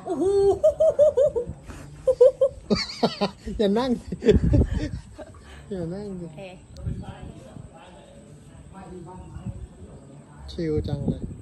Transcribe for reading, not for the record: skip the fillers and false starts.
โอ้โหอย่านั่งอย่านั่งดิชิลจังเลย